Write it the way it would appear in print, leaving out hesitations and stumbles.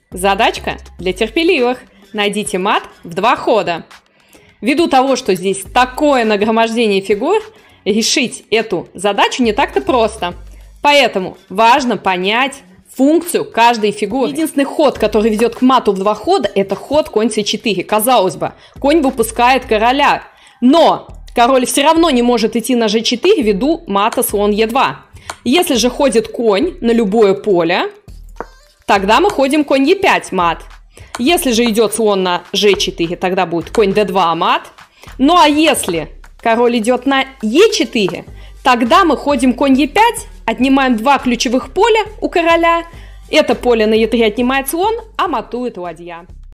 Задачка для терпеливых. Найдите мат в 2 хода. Ввиду того, что здесь такое нагромождение фигур, решить эту задачу не так-то просто. Поэтому важно понять функцию каждой фигуры. Единственный ход, который ведет к мату в 2 хода, это ход конь c4. Казалось бы, конь выпускает короля, но король все равно не может идти на g4 ввиду мата слон e2. Если же ходит конь на любое поле, тогда мы ходим конь e5 мат. Если же идет слон на g4, тогда будет конь d2 мат. Ну а если король идет на e4, тогда мы ходим конь e5, отнимаем 2 ключевых поля у короля. Это поле на e3 отнимает слон, а матует ладья.